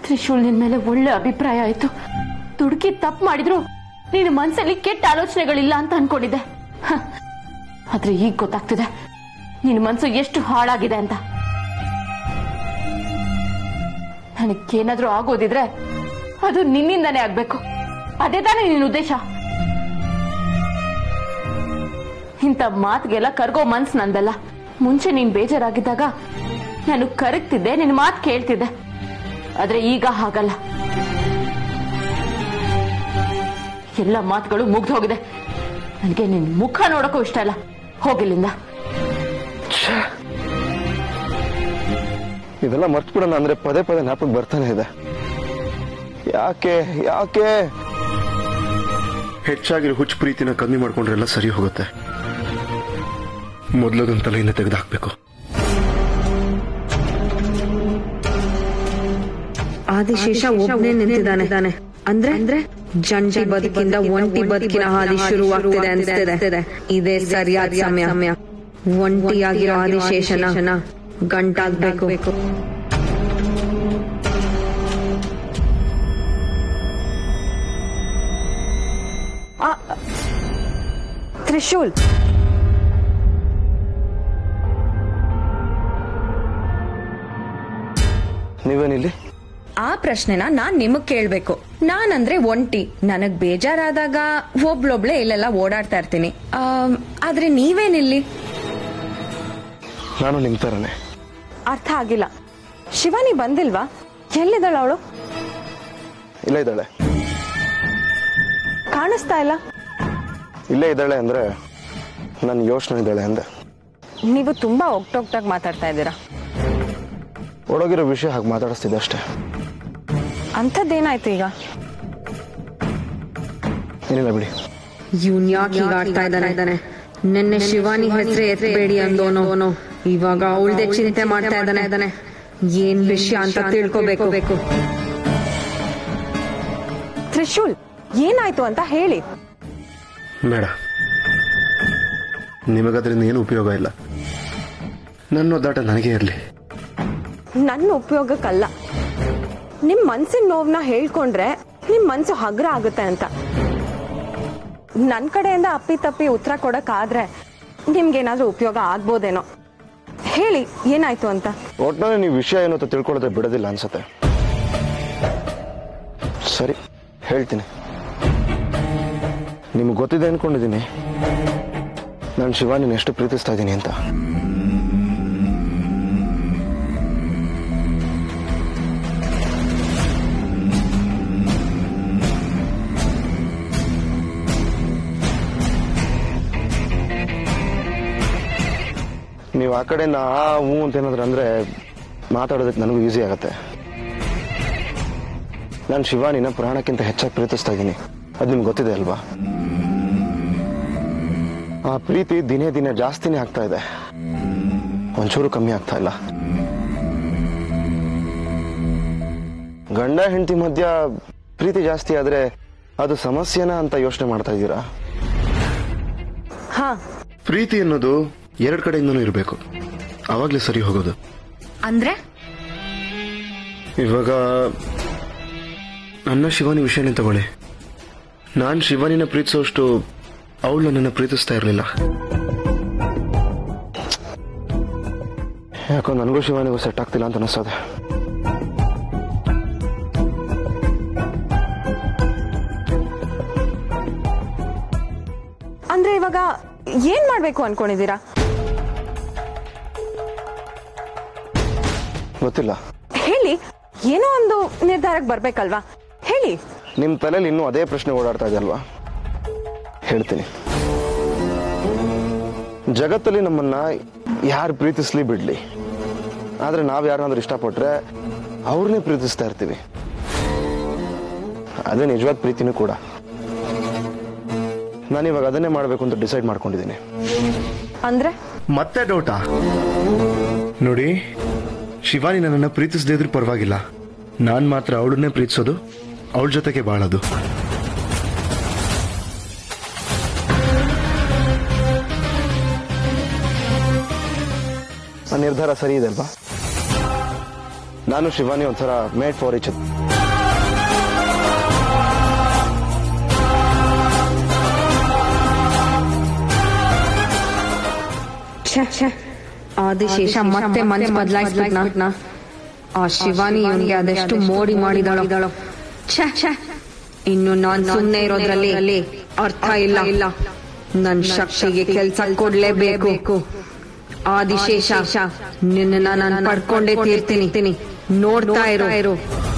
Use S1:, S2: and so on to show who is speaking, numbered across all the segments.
S1: ತ್ರಿಶೂಲ್ ನಿನ್ ಮೇಲೆ ಒಳ್ಳೆ ಅಭಿಪ್ರಾಯ ಆಯ್ತು. ದುಡುಕಿ ತಪ್ಪು ಮಾಡಿದ್ರು ನಿನ್ನ ಮನಸ್ಸಲ್ಲಿ ಕೆಟ್ಟ ಆಲೋಚನೆಗಳಿಲ್ಲ ಅಂತ ಅನ್ಕೊಂಡಿದ್ದೆ. ಆದ್ರೆ ಈಗ ಗೊತ್ತಾಗ್ತಿದೆ ನಿನ್ನ ಮನಸ್ಸು ಎಷ್ಟು ಹಾಳಾಗಿದೆ ಅಂತ. ನನಗೇನಾದ್ರೂ ಆಗೋದಿದ್ರೆ ಅದು ನಿನ್ನಿಂದಾನೇ ಆಗ್ಬೇಕು. ಅದೇ ತಾನೇ ನಿನ್ನ ಉದ್ದೇಶ. ಇಂಥ ಮಾತಿಗೆಲ್ಲ ಕರ್ಗೋ ಮನ್ಸು ನಂದಲ್ಲ. ಮುಂಚೆ ನೀನ್ ಬೇಜಾರಾಗಿದ್ದಾಗ ನಾನು ಕರಗ್ತಿದ್ದೆ, ನಿನ್ನ ಮಾತು ಕೇಳ್ತಿದ್ದೆ. ಆದ್ರೆ ಈಗ ಹಾಗಲ್ಲ. ಎಲ್ಲ ಮಾತುಗಳು ಮುಗ್ದು ಹೋಗಿದೆ. ನನಗೆ ನಿನ್ ಮುಖ ನೋಡಕ್ಕೂ ಇಷ್ಟ ಇಲ್ಲ. ಹೋಗಿಲ್ಲಿಂದ.
S2: ಇದೆಲ್ಲ ಮರ್ತು ಬಿಡೋಣ ಅಂದ್ರೆ ಪದೇ ಪದೇ ಜ್ಞಾಪಕ ಬರ್ತಾನೆ ಇದೆ. ಯಾಕೆ ಯಾಕೆ
S3: ಹೆಚ್ಚಾಗಿರೋ ಹುಚ್ಚು ಪ್ರೀತಿನ ಕಮ್ಮಿ ಮಾಡ್ಕೊಂಡ್ರೆಲ್ಲ ಸರಿ ಹೋಗುತ್ತೆ. ಮೊದಲದೊಂದು ತಲೆಯಿಂದ ತೆಗೆದು ಹಾಕ್ಬೇಕು.
S4: ಆದಿಶೇಷ ಒಬ್ಬನೇ ನಿಂತಿದ್ದಾನೆ ಅಂದ್ರೆ ಜಂಟಿ ಬದುಕಿಂದ ಒಂಟಿ ಬದುಕಿನ ಹಾದಿ ಶುರುವಾಗ್ತಿದೆ ಅನಿಸ್ತಿದೆ. ಇದೇ ಸರಿಯಾದ ಸಮಯ. ಒಂಟಿಯಾಗಿರೋ ಆದಿಶೇಷನ ಗಂಟಾಗ್ಬೇಕು.
S5: ತ್ರಿಶೂಲ್,
S2: ನೀವೇನಿಲ್ಲಿ?
S4: ಆ ಪ್ರಶ್ನೆನ ನಾನ್ ನಿಮಗ್ ಕೇಳ್ಬೇಕು. ನಾನಂದ್ರೆ ಒಂಟಿ. ನನಗ್ ಬೇಜಾರಾದಾಗ ಒಬ್ಳೊಬ್ಳೆ ಇಲ್ಲೆಲ್ಲ ಓಡಾಡ್ತಾ ಇರ್ತೀನಿ. ಆದ್ರೆ ನೀವೇನಿಲ್ಲಿ?
S2: ನಾನು ನಿಮ್ ತರನೇ.
S5: ಅರ್ಥ ಆಗಿಲ್ಲ. ಶಿವಾನಿ ಬಂದಿಲ್ವಾ? ಎಲ್ಲಿದ್ದಾಳ ಅವಳು?
S2: ಇಲ್ಲ ಇದ್ದಾಳೆ.
S5: ಕಾಣಿಸ್ತಾ ಇಲ್ಲ.
S2: ಇಲ್ಲೇ ಇದ್ದಾಳೆ ಅಂದ್ರೆ ನನ್ನ ಯೋಚನೆ ಇದ್ದಾಳೆ ಅಂದೆ.
S5: ನೀವು ತುಂಬಾ ಒಗ್ಟೊಗ್ಟಾಗಿ ಮಾತಾಡ್ತಾ ಇದ್ದೀರಾ.
S2: ಒಳಗಿರೋ ವಿಷಯ ಹಾಗೆ ಮಾತಾಡಿಸ್ತಿದ್ದೆ ಅಷ್ಟೇ.
S5: ಅಂಥದ್ದೇನಾಯ್ತು ಈಗ?
S2: ಏನಿಲ್ಲ ಬಿಡಿ.
S4: ಇವ್ನ್ ಯಾಕೆ ಹೀಗಾಡ್ತಾ ಇದ್ದಾನೆ? ನಿನ್ನೆ ಶಿವಾನಿ ಹೆಸರೇ ಎತ್ತಬೇಡಿ ಅಂದೋನು ಇವಾಗ ಅವಳದೇ ಚಿಂತೆ ಮಾಡ್ತಾ ಇದ್ದಾನೆ. ಏನ್ ವಿಷಯ ಅಂತ ತಿಳ್ಕೋಬೇಕು.
S5: ತ್ರಿಶೂಲ್, ಏನಾಯ್ತು ಅಂತ ಹೇಳಿ.
S3: ಬೇಡ, ನಿಮಗದ್ರಿಂದ ಏನು ಉಪಯೋಗ ಇಲ್ಲ. ನನ್ನ ಒದ್ದಾಟ ನನಗೇ ಇರಲಿ.
S5: ನನ್ನ ಉಪಯೋಗಕ್ಕಲ್ಲ. ನಿಮ್ ಮನ್ಸಿನ ನೋವನ್ನ ಹೇಳ್ಕೊಂಡ್ರೆ ನಿಮ್ ಮನ್ಸು ಹಗುರ ಆಗುತ್ತೆ ಅಂತ. ನನ್ ಕಡೆಯಿಂದ ಅಪ್ಪಿ ತಪ್ಪಿ ಉತ್ತರ ಕೊಡಕ್ಕಾದ್ರೆ ನಿಮ್ಗೇನಾದ್ರೂ ಉಪಯೋಗ ಆಗ್ಬೋದೇನೋ. ಹೇಳಿ, ಏನಾಯ್ತು ಅಂತ.
S2: ಒಟ್ನಲ್ಲಿ ನೀವು ವಿಷಯ ಏನು ಅಂತ ತಿಳ್ಕೊಳ್ಳೋದ್ರೆ ಬಿಡೋದಿಲ್ಲ ಅನ್ಸತ್ತೆ. ಸರಿ, ಹೇಳ್ತೀನಿ. ನಿಮ್ಗೆ ಗೊತ್ತಿದೆ ಅನ್ಕೊಂಡಿದ್ದೀನಿ ನಾನು ಶಿವಾನಿನ ಎಷ್ಟು ಪ್ರೀತಿಸ್ತಾ ಇದ್ದೀನಿ ಅಂತ. ನೀವು ಆ ಕಡೆಯಿಂದ ಹೂ ಅಂತ ಏನಾದ್ರು ಅಂದ್ರೆ ಮಾತಾಡೋದಕ್ಕೆ ನನಗೂ ಈಸಿ ಆಗತ್ತೆ. ನಾನು ಶಿವಾನಿನ ಪ್ರಾಣಕ್ಕಿಂತ ಹೆಚ್ಚಾಗಿ ಪ್ರೀತಿಸ್ತಾ ಇದ್ದೀನಿ. ಅದು ನಿಮ್ಗೆ ಗೊತ್ತಿದೆ ಅಲ್ವಾ? ಆ ಪ್ರೀತಿ ದಿನೇ ದಿನೇ ಜಾಸ್ತಿನೇ ಆಗ್ತಾ ಇದೆ, ಒಂಚೂರು ಕಮ್ಮಿ ಆಗ್ತಾ ಇಲ್ಲ. ಗಂಡ ಹೆಂಡತಿ ಮಧ್ಯ ಪ್ರೀತಿ ಜಾಸ್ತಿ ಆದ್ರೆ ಅದು ಸಮಸ್ಯೆನಾ ಅಂತ ಯೋಚನೆ ಮಾಡ್ತಾ ಇದ್ದೀರಾ?
S3: ಪ್ರೀತಿ ಅನ್ನೋದು ಎರಡು ಕಡೆಯಿಂದನೂ ಇರಬೇಕು, ಅವಾಗ್ಲೇ ಸರಿ ಹೋಗೋದು.
S4: ಅಂದ್ರೆ
S3: ಇವಾಗ ನನ್ನ ಶಿವಾನಿ ವಿಷಯನೇ ತಗೊಳ್ಳಿ. ನಾನು ಶಿವಾನಿನ ಪ್ರೀತಿಸೋಷ್ಟು ಅವಳು ನನ್ನನ್ನು ಪ್ರೀತಿಸ್ತಾ ಇರಲಿಲ್ಲ.
S2: ಯಾಕೋ ನನಗೂ ಶಿವಾನಿಗೂ ಸೆಟ್ ಆಗ್ತಿಲ್ಲ ಅಂತ ಅನಿಸ್ತದೆ.
S5: ಅಂದ್ರೆ ಇವಾಗ ಏನ್ ಮಾಡ್ಬೇಕು ಅನ್ಕೊಂಡಿದ್ದೀರಾ?
S2: ಗೊತ್ತಿಲ್ಲ.
S5: ಹೇಳಿ, ಏನೋ ಒಂದು ನಿರ್ಧಾರಕ್ಕೆ ಬರ್ಬೇಕಲ್ವಾ? ಹೇಳಿ.
S2: ನಿಮ್ ತಲೆಯಲ್ಲಿ ಇನ್ನೂ ಅದೇ ಪ್ರಶ್ನೆ ಓಡಾಡ್ತಾ ಇದೆ ಅಲ್ವಾ? ಹೇಳ್ತೀನಿ. ಜಗತ್ತಲ್ಲಿ ನಮ್ಮನ್ನ ಯಾರು ಪ್ರೀತಿಸ್ಲಿ ಬಿಡ್ಲಿ, ಆದ್ರೆ ನಾವ್ ಯಾರನ್ನಾದ್ರೂ ಇಷ್ಟಪಟ್ರೆ ಅವ್ರನ್ನೇ ಪ್ರೀತಿಸ್ತಾ ಇರ್ತೀವಿ. ಅದೇ ನಿಜವಾದ ಪ್ರೀತಿನೂ ಕೂಡ. ನಾನಿವಾಗ ಅದನ್ನೇ ಮಾಡ್ಬೇಕು ಅಂತ ಡಿಸೈಡ್ ಮಾಡ್ಕೊಂಡಿದ್ದೀನಿ.
S5: ಅಂದ್ರೆ
S3: ಮತ್ತೆ ಡೌಟಾ? ನೋಡಿ, ಶಿವಾನಿ ನನ್ನನ್ನು ಪ್ರೀತಿಸದೇ ಇದ್ರೂ ಪರವಾಗಿಲ್ಲ, ನಾನ್ ಮಾತ್ರ ಅವಳನ್ನೇ ಪ್ರೀತಿಸೋದು, ಅವಳ ಜೊತೆಗೆ ಬಾಳೋದು.
S2: ಆ ನಿರ್ಧಾರ ಸರಿ ಇದೆ ಅಲ್ವಾ? ನಾನು ಶಿವಾನಿ ಒಂಥರ made for each other.
S4: Adishesha ಮತ್ತೆ ಮನ್ಸು ಬದಲಾಯಿಸ್ಬಿಟ್ನಾ. ಆ ಶಿವಾನಿ ಇವನ್ಗೆ ಅದೆಷ್ಟು ಮೋಡಿ ಮಾಡಿದಾಳೋ. ಇನ್ನು ನಾನ್ ಸುಮ್ನೆ ಇರೋದ್ರಲ್ಲಿ ಅರ್ಥ ಇಲ್ಲ. ನನ್ ಶಕ್ತಿಗೆ ಕೆಲ್ಸ ಕೊಡ್ಲೇಬೇಕು. ಆದಿಶೇಷ ನಿನ್ನ ನಾನು ಪಡ್ಕೊಂಡೇ ತೀರ್ತೀನಿ. ನೋಡ್ತಾ ಇರು.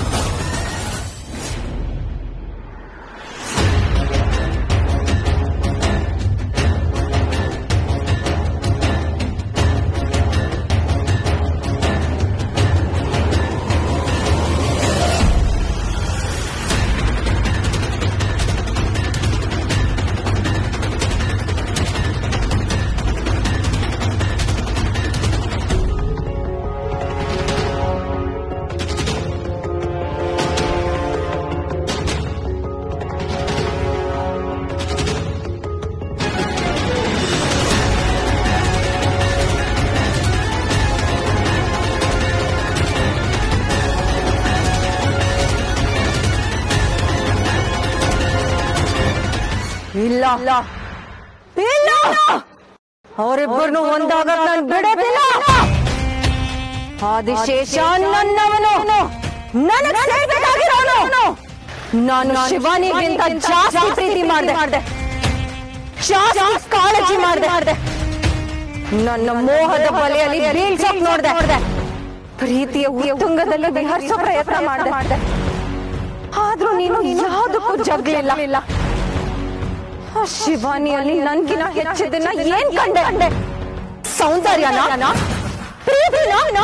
S4: ಇಲ್ಲ ಅವರಿಬ್ಬರನ್ನು ಒಂದಾಗ ನಾನು ಬಿಡೋದಿಲ್ಲ. ಆದಿಶೇಷ ನನ್ನವನು, ನನಗೆ ಸೇರ್ಬೇಕಾಗಿರೋನು. ನಾನು ಶಿವಾನಿಗಿಂತ ಜಾಸ್ತಿ ಪ್ರೀತಿ ಮಾಡಿದೆ, ಜಾಸ್ತಿ ಕಾಳಜಿ ಮಾಡಿದೆ. ನನ್ನ ಮೋಹದ ಬಲೆಯಲ್ಲಿ ಬೀಳ್ಸೋಕ್ ನೋಡಿದೆ. ಪ್ರೀತಿಯ ಉತ್ತುಂಗದಲ್ಲಿ ವಿಹರಿಸೋ ಪ್ರಯತ್ನ ಮಾಡಿದೆ. ಆದ್ರೂ ನೀನು ಯಾವುದಕ್ಕೂ ಜಗ್ಲಿಲ್ಲ. ಶಿವಾನಿಯಲ್ಲಿ ನನ್ಗಿನ ಹೆಚ್ಚಿದ್ದನ್ನ ಏನ್ ಕಂಡೆ? ಸೌಂದರ್ಯನ? ಪ್ರೀತಿನ?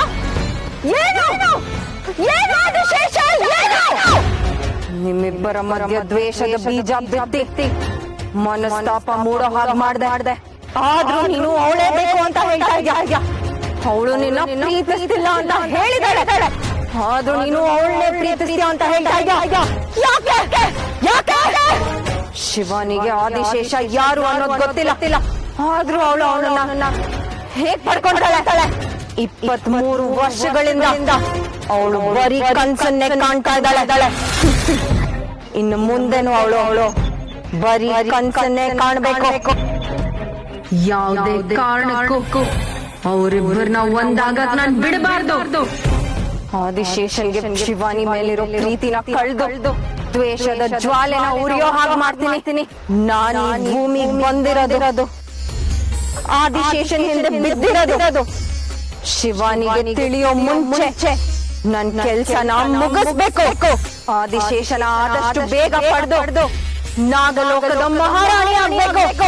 S4: ನಿಮ್ಮಿಬ್ಬರ ಮಧ್ಯ ದ್ವೇಷದ ಬೀಜ ಬಿತ್ತಿ ಮನಸ್ತಾಪ ಮೂಡೋ ಹಾಗೆ ಮಾಡ್ದೆ. ಆದ್ರೂ ನೀನು ಅವಳೇ ಬೇಕು ಅಂತ ಹೇಳ್ತಾ ಇದ್ಯಾ. ಅವಳು ನಿನ್ನ ಪ್ರೀತಿಸ್ತಿಲ್ಲ ಅಂತ ಹೇಳಿದಾಳೆ. ಆದ್ರೂ ನೀನು ಅವಳನ್ನೇ ಪ್ರೀತಿಸ್ತೀಯ ಅಂತ ಹೇಳ್ತಾ ಇದ್ಯಾ. ಯಾಕೆ? ಶಿವಾನಿಗೆ ಆದಿಶೇಷ ಯಾರು ಅನ್ನೋದು ಗೊತ್ತಿಲ್ಲ. ಆದ್ರೂ ಅವಳನ್ನ ಹೇಗ್ ಪಡ್ಕೊಂಡ್ತಾಳೆ? 23 ವರ್ಷಗಳಿಂದ ಅವಳು ಬರೀ ಕನ್ಸನ್ನೇ ಕಾಣ್ತಾ ಇದ್ದಾಳೆ. ಇನ್ನು ಮುಂದೆನೂ ಅವಳು ಬರೀ ಕನ್ಸನ್ನೇ ಕಾಣ್ಬೇಕು. ಯಾವುದೇ ಕಾರಣಕ್ಕೂ ಅವರಿಬ್ಬರನ್ನ ಒಂದಾಗ ನಾನ್ ಬಿಡಬಾರ್ದು. ಆದಿಶೇಷನ್ಗೆ ಶಿವಾನಿ ಮೇಲಿರೋ ಪ್ರೀತಿನ ಕಳ್ದು ದ್ವೇಷದ ಜ್ವಾಲೆನ ಉರಿಯೋ ಹಾಗೆ ಮಾಡ್ತೀನಿ. ನಾನು ಭೂಮಿಗೆ ಬಂದಿರೋದು, ಆದಿಶೇಷನ್ ಹಿಂದೆ ಬಿದ್ದಿರೋದು. ಶಿವಾನಿಗೆ ತಿಳಿಯೋ ಮುಂಚೆ ನನ್ ಕೆಲ್ಸನ ಮುಗಿಸ್ಬೇಕು. ಆದಿಶೇಷನ ಆದಷ್ಟು ಬೇಗ ಪಡೆದು ನಾಗಲೋಕದ ಮಹಾರಾಣಿ ಆಗ್ಬೇಕು.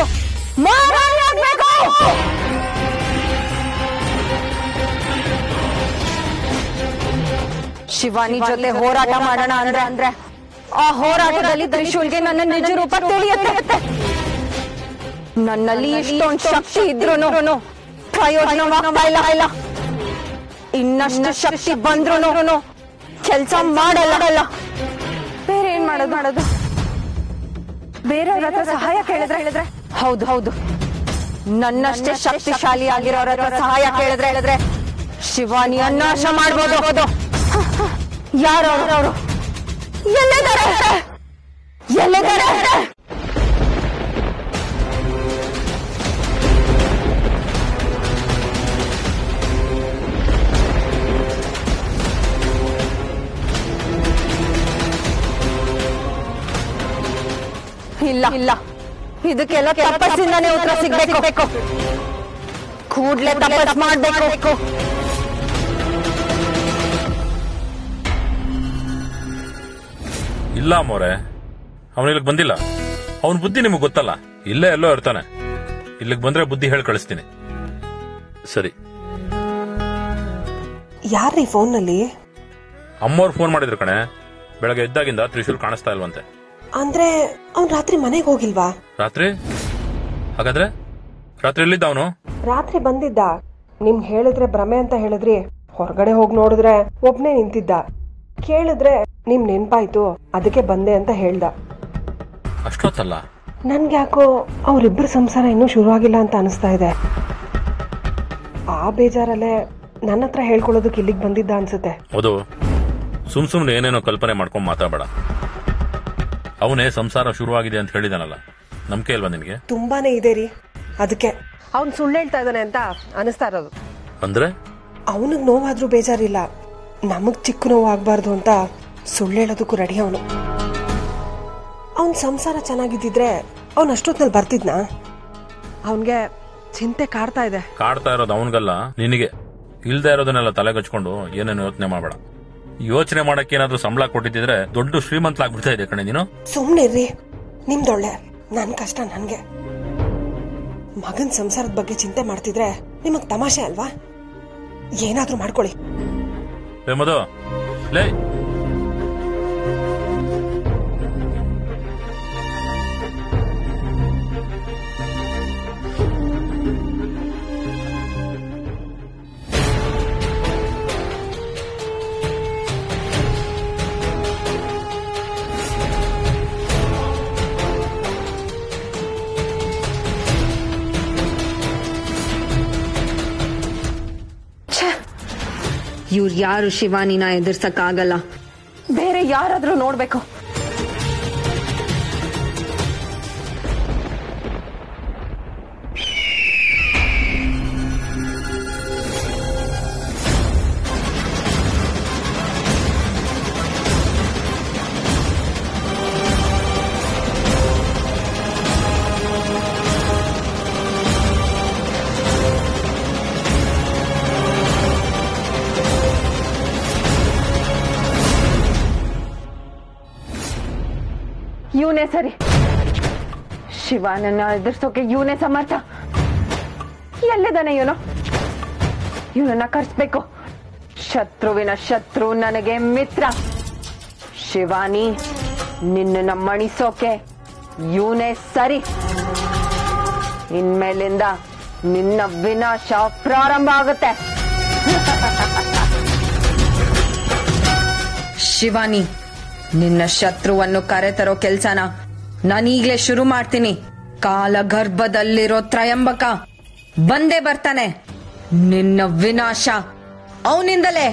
S4: ಶಿವಾನಿ ಜೊತೆ ಹೋರಾಟ ಮಾಡೋಣ ಅಂದ್ರೆ ಆ ಹೋರಾಟದಲ್ಲಿ ತ್ರಿಶೂಲ್ಗೆ ನನ್ನ ನಿಜ ರೂಪ ತಿಳಿಯುತ್ತೆ. ನನ್ನಲ್ಲಿ ಇಷ್ಟೊಂದು ಶಕ್ತಿ ಇದ್ರೂ ಪ್ರಯೋಜನವಾಗ್ತಾ ಇಲ್ಲ. ಇನ್ನಷ್ಟು ಶಕ್ತಿ ಬಂದ್ರು ಕೆಲ್ಸ ಮಾಡಲ್ಲ. ಬೇರೆ ಏನ್ ಮಾಡೋದು? ಬೇರೆಯವ್ರ ಹತ್ರ ಸಹಾಯ ಕೇಳಿದ್ರೆ? ಹೌದು, ನನ್ನಷ್ಟೇ ಶಕ್ತಿಶಾಲಿ ಆಗಿರೋರ ಹತ್ರ ಸಹಾಯ ಕೇಳಿದ್ರೆ ಶಿವಾನಿಯ ನಾಶ ಮಾಡ್ಬೋದು. ಯಾರವರು? ಎಲ್ಲಿದ್ದಾರೆ? ಇಲ್ಲ, ಇದಕ್ಕೆಲ್ಲ ತಪಸ್ಸಿಂದಾನೇ ಉತ್ತರ ಸಿಗ್ಬೇಕು. ಕೂಡ್ಲೆ ತಪಸ್ ಮಾಡ್ಬೇಕು.
S6: ಇಲ್ಲ ಮೋರೆ, ಅವನು ಇಲ್ಲಿಗೆ ಬಂದಿಲ್ಲ. ಅವನ ಬುದ್ಧಿ ನಿಮಗೆ ಗೊತ್ತಲ್ಲ, ಇಲ್ಲೇ ಎಲ್ಲೋ ಇರ್ತಾನೆ. ಇಲ್ಲಿಗೆ ಬಂದ್ರೆ ಬುದ್ಧಿ ಹೇಳಿ ಕಳಿಸ್ತೀನಿ. ಸರಿ.
S7: ಯಾರ್ರೀ ಫೋನ್ ನಲ್ಲಿ?
S6: ಅಮ್ಮವ್ರು ಫೋನ್ ಮಾಡಿದ್ರು ಕಣೆ. ಬೆಳಗ್ಗೆ ಎದ್ದಾಗಿಂದ ತ್ರಿಶೂಲ್ ಕಾಣಿಸ್ತಾ ಇಲ್ವಂತೆ.
S7: ಅಂದ್ರೆ ಅವ್ನ್ ರಾತ್ರಿ ಮನೆಗೆ ಹೋಗಿಲ್ವಾ?
S6: ರಾತ್ರಿ? ಹಾಗಾದ್ರೆ ರಾತ್ರಿ ಎಲ್ಲಿದ್ದ ಅವನು?
S7: ರಾತ್ರಿ ಬಂದಿದ್ದ. ನಿಮ್ಗೆ ಹೇಳಿದ್ರೆ ಭ್ರಮೆ ಅಂತ ಹೇಳಿದ್ರಿ. ಹೊರಗಡೆ ಹೋಗಿ ನೋಡಿದ್ರೆ ಒಬ್ನೇ ನಿಂತಿದ್ದ. ಕೇಳಿದ್ರೆ ನಿಮ್ ನೆನ್ಪಾಯ್ತು, ಅದಕ್ಕೆ ಬಂದೆ ಅಂತ ಹೇಳ್ದ.
S6: ಅಷ್ಟೊತ್ತಲ್ಲ?
S7: ನನ್ಗೆ ಯಾಕೋ ಅವ್ರಿಬ್ರು ಸಂಸಾರ ಇನ್ನೂ ಶುರುವಾಗಿಲ್ಲ ಅಂತ ಅನಿಸ್ತಾ ಇದೆ. ಆ ಬೇಜಾರಲ್ಲೇ ನನ್ನ ಹತ್ರ ಹೇಳ್ಕೊಳ್ಳೋದಕ್ಕೆ ಇಲ್ಲಿಗೆ ಬಂದಿದ್ದ ಅನ್ಸುತ್ತೆ.
S6: ಹೌದು, ಸುಮ್ನೆ ಏನೇನೋ ಕಲ್ಪನೆ ಮಾಡ್ಕೊಂಡ್ ಮಾತಾಡಬೇಡ. ಅವನೇ ಸಂಸಾರ ಶುರುವಾಗಿದೆ ಅಂತ ಹೇಳಿದಾನಲ್ಲ, ನಂಬಿಕೆ ಇಲ್ವಾ ನಿನಗೆ?
S7: ತುಂಬಾನೇ ಇದೆ ರೀ. ಅದಕ್ಕೆ ಅವ್ನ್ ಸುಳ್ಳು ಹೇಳ್ತಾ ಇದ್ದಾನೆ ಅಂತ ಅನಿಸ್ತಾ ಇರೋದು.
S6: ಅಂದ್ರೆ
S7: ಅವನಿಗೆ ನೋವಾದ್ರೂ ಬೇಜಾರಿಲ್ಲ, ನಮಗ್ ಚಿಕ್ಕ ನೋವು ಆಗ್ಬಾರ್ದು ಅಂತ ಸುಳ್ಳು ಹೇಳೋದಕ್ಕೂ ರೆಡಿ ಅವನು. ಅವನ್ ಸಂಸಾರ ಚೆನ್ನಾಗಿದ್ದಿದ್ರೆ ಅವನ್ ಅಷ್ಟೊತ್ನಲ್ಲಿ ಬರ್ತಿದ್ನಾ? ಅವನ್ಗೆ ಚಿಂತೆ ಕಾಡ್ತಾ ಇದೆ.
S6: ಕಾಡ್ತಾ ಇರೋದು ಅವನ್ಗಲ್ಲ, ನಿನಗೆ. ಇಲ್ದೇ ಇರೋದನ್ನೆಲ್ಲ ತಲೆಗಚ್ಕೊಂಡು ಏನೇನು ಯೋಚನೆ ಮಾಡಬೇಡ. ಯೋಚನೆ ಮಾಡಕ್ಕೆ ಏನಾದ್ರೂ ಸಂಬಳ ಕೊಟ್ಟಿದ್ರೆ ದೊಡ್ಡ ಶ್ರೀಮಂತಲಾಗ್ಬಿಡ್ತಾ ಇದೆ ಕಣೆ ನೀನು.
S7: ಸುಮ್ನೆ ಇರ್ರಿ, ನಿಮ್ದೊಳ್ಳೆ, ನನ್ ಕಷ್ಟ ನನ್ಗೆ. ಮಗನ್ ಸಂಸಾರದ ಬಗ್ಗೆ ಚಿಂತೆ ಮಾಡ್ತಿದ್ರೆ ನಿಮಗ್ ತಮಾಷೆ ಅಲ್ವಾ? ಏನಾದ್ರೂ ಮಾಡ್ಕೊಳ್ಳಿ.
S6: ಮಧು, ಲೇ
S4: ಇವ್ರು ಯಾರು ಶಿವಾನಿನ ಎದುರ್ಸಕ್ಕಾಗಲ್ಲ.
S5: ಬೇರೆ ಯಾರಾದ್ರೂ ನೋಡ್ಬೇಕು. ಇವನೇ ಸರಿ. ಶಿವಾನನ್ನ ಎದುರ್ಸೋಕೆ ಇವನೇ ಸಮರ್ಥ. ಎಲ್ಲಿದ್ದಾನೆ ಇವನು? ಇವನನ್ನ ಕರ್ಸ್ಬೇಕು. ಶತ್ರುವಿನ ಶತ್ರು ನನಗೆ ಮಿತ್ರ. ಶಿವಾನಿ, ನಿನ್ನನ್ನ ಮಣಿಸೋಕೆ ಇವನೇ ಸರಿ. ಇನ್ಮೇಲಿಂದ ನಿನ್ನ ವಿನಾಶ ಪ್ರಾರಂಭ ಆಗುತ್ತೆ.
S4: ಶಿವಾನಿ, ನಿನ್ನ ಶತ್ರುವನ್ನು ಕರೆತರೋ ಕೆಲ್ಸನ ನಾನೀಗ್ಲೇ ಶುರು ಮಾಡ್ತೀನಿ. ಕಾಲಗರ್ಭದಲ್ಲಿರೋ ತ್ರಯಂಬಕ ಬಂದೇ ಬರ್ತಾನೆ. ನಿನ್ನ ವಿನಾಶ ಅವನಿಂದಲೇ.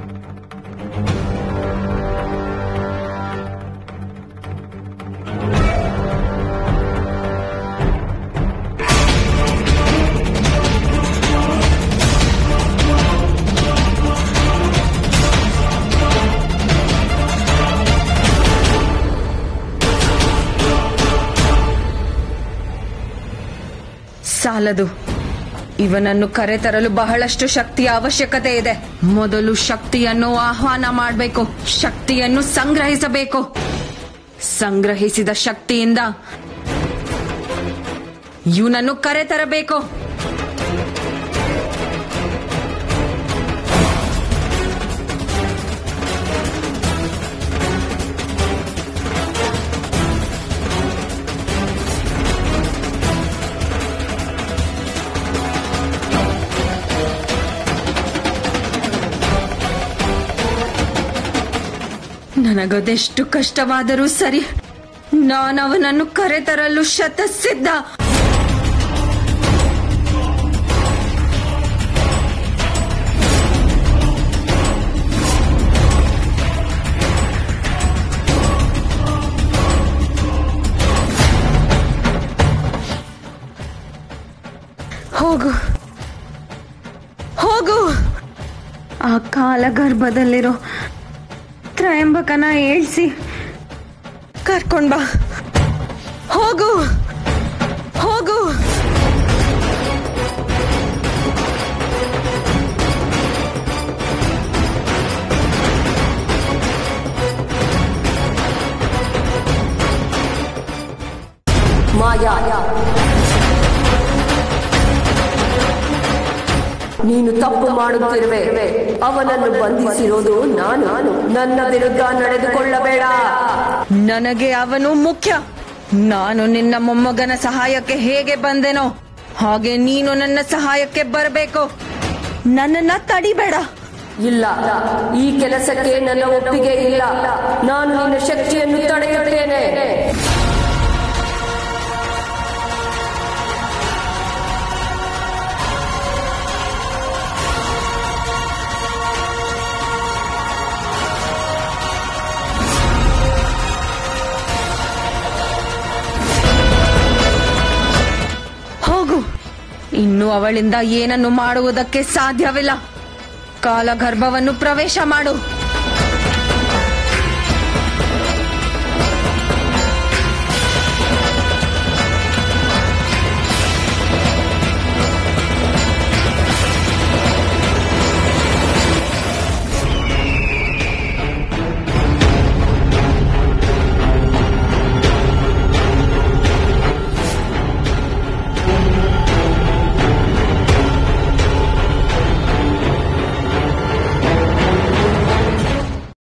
S4: ಸಾಲದು. ಇವನನ್ನು ಕರೆತರಲು ಬಹಳಷ್ಟು ಶಕ್ತಿಯ ಅವಶ್ಯಕತೆ ಇದೆ. ಮೊದಲು ಶಕ್ತಿಯನ್ನು ಆಹ್ವಾನ ಮಾಡಬೇಕು. ಶಕ್ತಿಯನ್ನು ಸಂಗ್ರಹಿಸಬೇಕು. ಸಂಗ್ರಹಿಸಿದ ಶಕ್ತಿಯಿಂದ ಇವನನ್ನು ಕರೆತರಬೇಕು. ನನಗದೆಷ್ಟು ಕಷ್ಟವಾದರೂ ಸರಿ, ನಾನವನನ್ನು ಕರೆತರಲು ಶತಸಿದ್ಧ. ಹೋಗು ಹೋಗು. ಆ ಕಾಲಗರ್ಭದಲ್ಲಿರೋ ತ್ರಯಂಬಕನ ಏಳ್ಸಿ ಕರ್ಕೊಂಡ್ ಬಾ. ಹೋಗು ಹೋಗು.
S8: ಮಾಯಾ, ನೀನು ತಪ್ಪು ಮಾಡುತ್ತಿರುವೆ. ಅವನನ್ನು ಬಂಧಿಸಿರೋದು ನಾನು. ನನ್ನ ವಿರುದ್ಧ ನಡೆದುಕೊಳ್ಳಬೇಡ.
S4: ನನಗೆ ಅವನು ಮುಖ್ಯ. ನಾನು ನಿನ್ನ ಮೊಮ್ಮಗನ ಸಹಾಯಕ್ಕೆ ಹೇಗೆ ಬಂದೆನೋ ಹಾಗೆ ನೀನು ನನ್ನ ಸಹಾಯಕ್ಕೆ ಬರಬೇಕು. ನನ್ನನ್ನ ತಡಿಬೇಡ.
S8: ಇಲ್ಲ, ಈ ಕೆಲಸಕ್ಕೆ ನನ್ನ ಒಪ್ಪಿಗೆ ಇಲ್ಲ. ನಾನು ನಿನ್ನ ಶಕ್ತಿಯನ್ನು ತಡೆಯುತ್ತೇನೆ.
S4: ಇನ್ನು ಅವಳಿಂದ ಏನನ್ನು ಮಾಡುವುದಕ್ಕೆ ಸಾಧ್ಯವಿಲ್ಲ. ಕಾಲಗರ್ಭವನ್ನು ಪ್ರವೇಶ ಮಾಡು.